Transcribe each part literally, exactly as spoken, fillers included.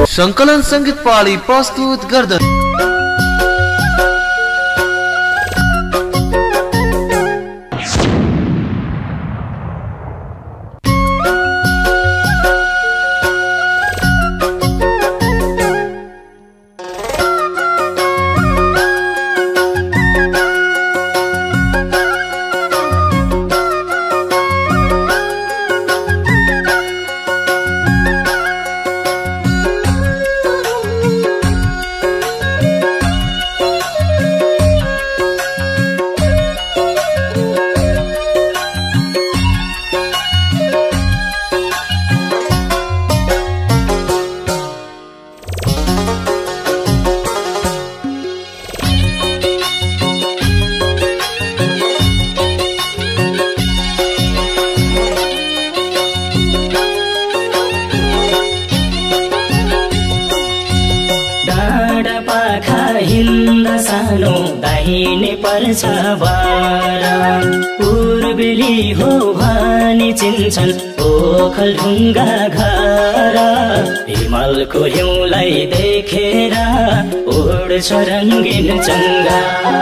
संकलन संगीत पाली प्रस्तुत गर्दछ। सानो दाहिने पर्छ बारा पूर्वेली हो भनी चिन्छन् ओखल ढुङ्गा घर हिमालको हिउँलाई देखेर उड्छ रङ्गिन चङ्गा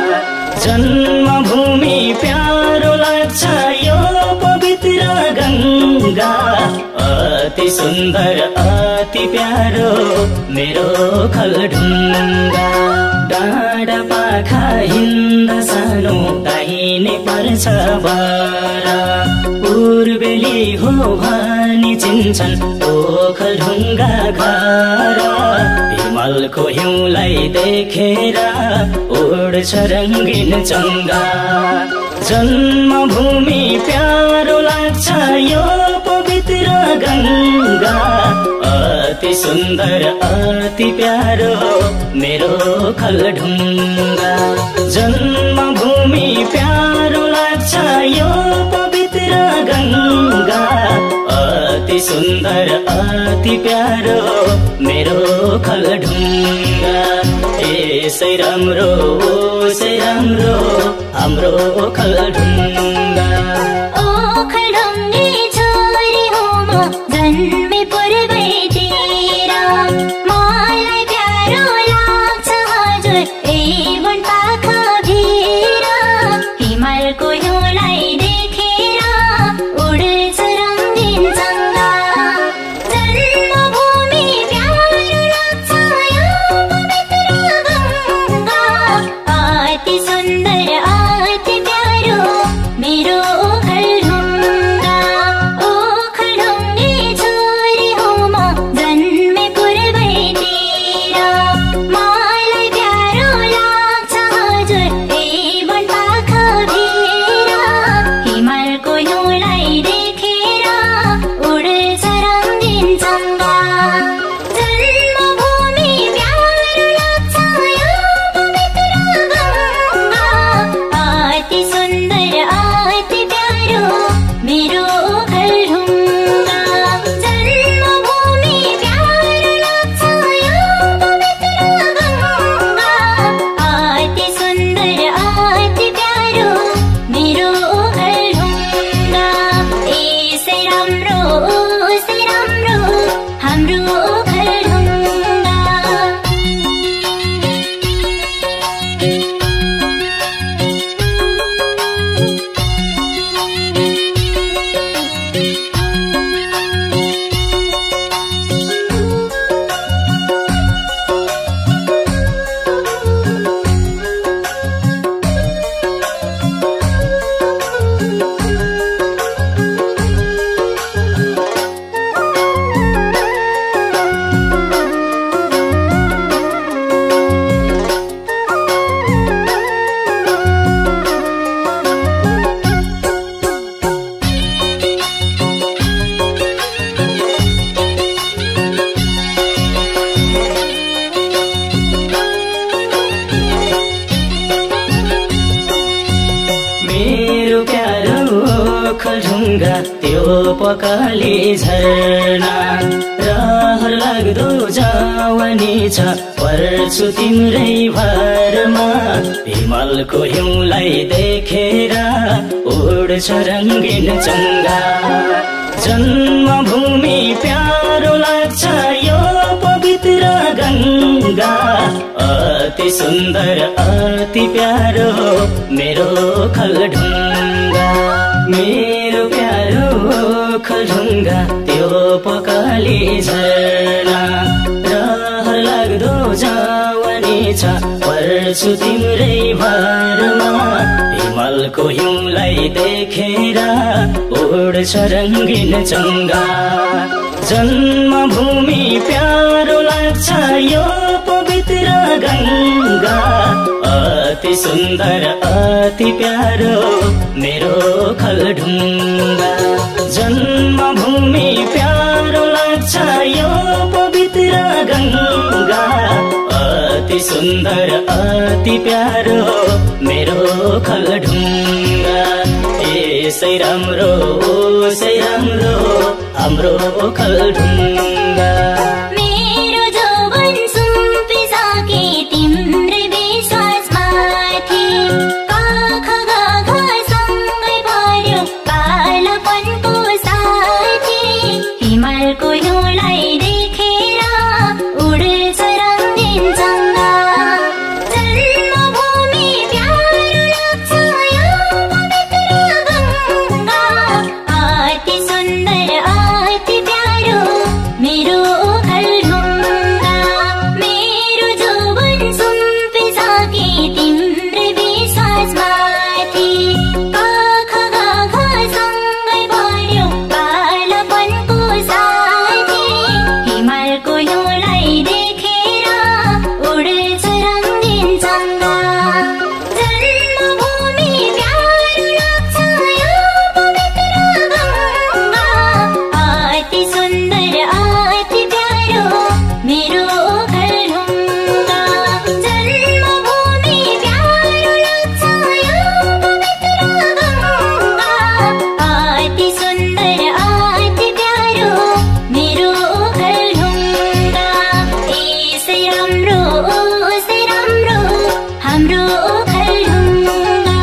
जन्मभूमि प्यारो लाग्छ यो पवित्र गङ्गा अति सुन्दर अति प्यारो मेरो खलढुङ्गा डाँडा पाखा हिँड्दा सानो दाहिने पर्छ बारा पूर्वेली हो भनी चिन्छन् ओखलढुङ्गा घर हिमालको हिउँलाई देखेर उड्छ रङ्गिन चङ्गा जन्मभूमि प्यारो लाग्छ यो पवित्र गङ्गा अति सुन्दर अति प्यारो मेरो खलढुङ्गा जन्मभूमि प्यारो लाग्छ यो पवित्र गङ्गा अति सुन्दर अति प्यारो मेरो खलढुङ्गा यसै राम्रो ओसै राम्रो हाम्रो खलढुङ्गा जन्मे पूर्वैतिर मलाई प्यारो लाग्छ हजुर ए वन पाखा भिर हिमालको हिउँलाई देखेर उड्छ रङ्गिन चङ्गा जन्मभूमि प्यारो लाग्छ यो पवित्र गङ्गा अति सुन्दर अति प्यारो मेरो खलढुङ्गा त्यो पकाली झरना रहर लाग्दो जवानी छ पर्छु तिम्रै भरमा हिमालको हिउँलाई देखेर उड्छ रङ्गिन चङ्गा जन्मभूमि प्यारो लाग्छ यो पवित्र गंगा अति सुन्दर अति प्यारो मेरो खलढुङ्गा मेरो प्यारो खलढुङ्गा त्यो पकाली झरना रहर लाग्दो जवानी छ पर्छु तिम्रै भरमा हिमालको हिउँलाई देखेर उड्छ रङ्गिन चङ्गा जन्मभूमि प्यारो लाग्छ यो पवित्र गंगा अति सुन्दर अति प्यारो मेरो खलढुङ्गा जन्मभूमि प्यारो लाग्छ यो पवित्र गंगा अति सुन्दर अति प्यारो मेरो खलढुङ्गा यसै राम्रो यसै राम्रो हाम्रो खलढुङ्गा मेरो जौवन सुम्पिसके तिम्रै विश्वासमाथि काख गाघासँगै पर्यो कालोपनको साथी हिमालको हिउँलाई देखेर उड्छ रङ्गिन चङ्गा जन्मभूमि प्यारो लाग्छ यो पवित्र गङ्गा अति सुन्दर अति प्यारो मेरो खलढुङ्गा मेरो जौवन सुम्पिसके तिम्रै विश्वासमाथि काख गाघासँगै पर्यो कालोपनको साथी हिमालको हिउँलाई देखेर उड्छ रङ्गिन चङ्गा जन्मभूमि प्यारो लाग्छ यो पवित्र गङ्गा अति सुन्दर अति प्यारो मेरो खलढुङ्गा जन्मभूमि प्यारो लाग्छ यो पवित्र गङ्गा अति सुन्दर अति प्यारो मेरो खलढुङ्गा यसै राम्रो यसै राम्रो हाम्रो खलढुङ्गा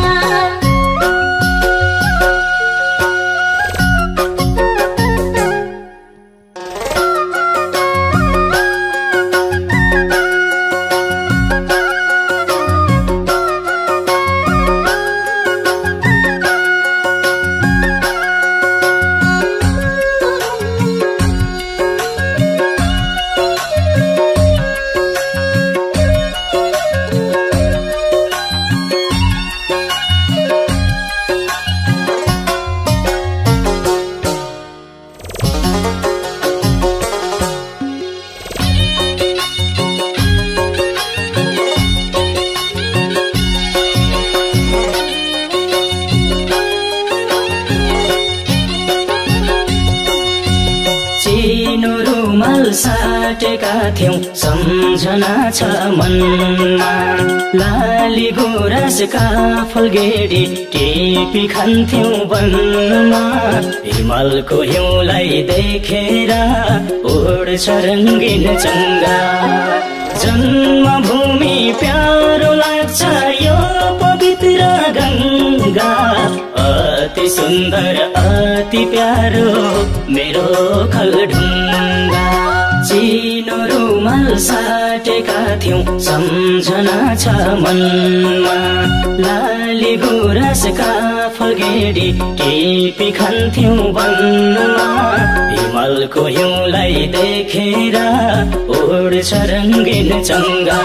चिनो रुमाल साटेका थियौं सम्झना छ मनमा लाली गुराँसका फुलगेडी टिपी खान्थ्यौं वनमा हिमालको हिउँलाई देखेर उड्छ रङ्गिन चङ्गा जन्मभूमि प्यारो लाग्छ यो पवित्र गङ्गा अति सुन्दर अति प्यारो मेरो खलढुङ्गा चिनो रुमाल साटेका थियौं सम्झना छ मनमा लाली गुराँसका फुलगेडी टिपी खान्थ्यौं वनमा हिमालको हिउँलाई देखेर उड्छ रङ्गिन चङ्गा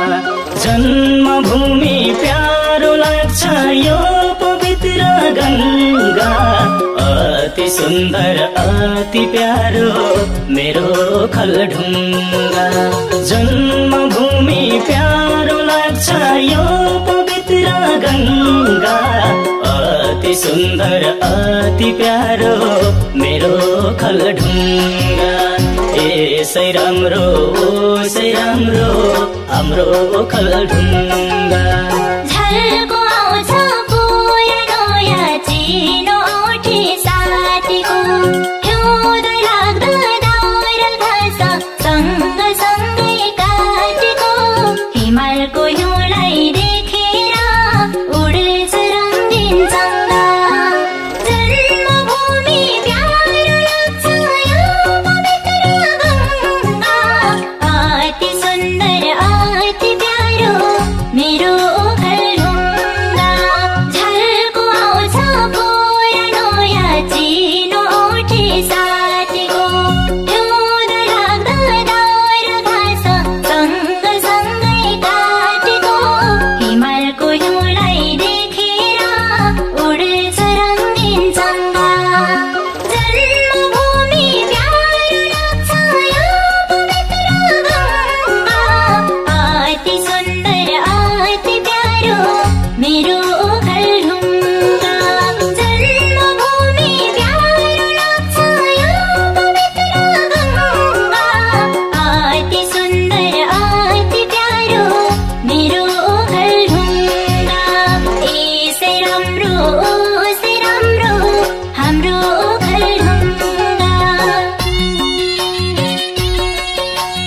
जन्मभूमि प्यारो लाग्छ यो पवित्र गङ्गा अति सुन्दर अति प्यारो मेरो खलढुङ्गा जन्मभूमि प्यारो लाग्छ यो पवित्र गङ्गा अति सुन्दर अति प्यारो मेरो खलढुङ्गा यसै राम्रो यसै राम्रो हाम्रो खलढुङ्गा झल्को आउँछ पुरानो या चिनो औठी साथीको हिउँदै लाग्दा दाउरा घाँस सँग सँगै काटेको हिमालको हिउँलाई देखेर उड्छ रङ्गिन चङ्गा जन्मभूमि प्यारो लाग्छ यो पवित्र गङ्गा अति सुन्दर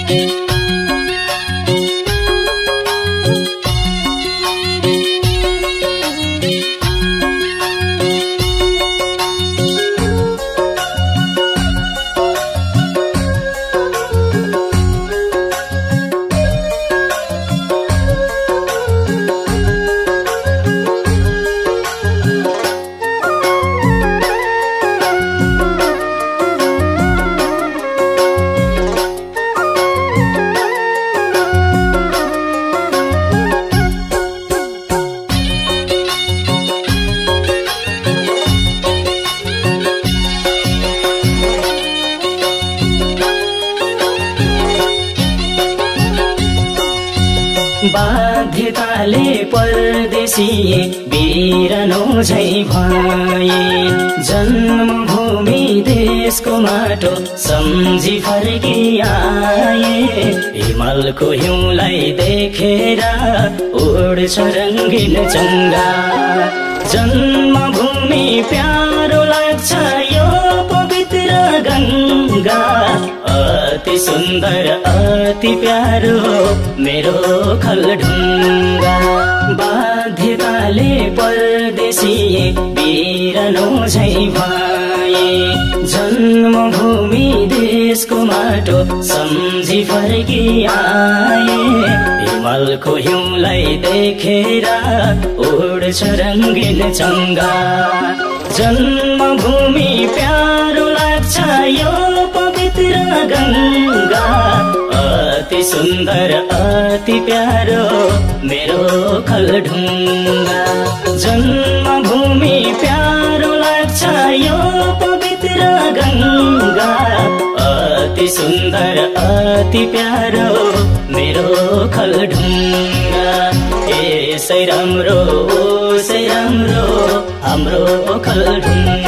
बाध्यताले परदेशिए बिरनो झै भए जन्मभूमि देशको माटो सम्झी फर्किआए हिमालको हिउँलाई देखेर उड्छ रङ्गिन चङ्गा जन्मभूमि प्यारो लाग्छ यो पवित्र गङ्गा अति सुन्दर अति प्यारो मेरो खलढुङ्गा बाध्यताले परदेशिए बिरनो झै भए जन्मभूमि देशको माटो सम्झी फर्किआए हिमालको हिउँलाई देखेर उड्छ रङ्गिन चङ्गा जन्मभूमि प्यारो लाग्छ यो पवित्र गङ्गा अति सुन्दर अति प्यारो मेरो खलढुङ्गा जन्मभूमि प्यारो लाग्छ यो पवित्र गङ्गा अति सुन्दर अति प्यारो मेरो खलढुङ्गा यसै राम्रो उसै राम्रो हाम्रो खलढुङ्गा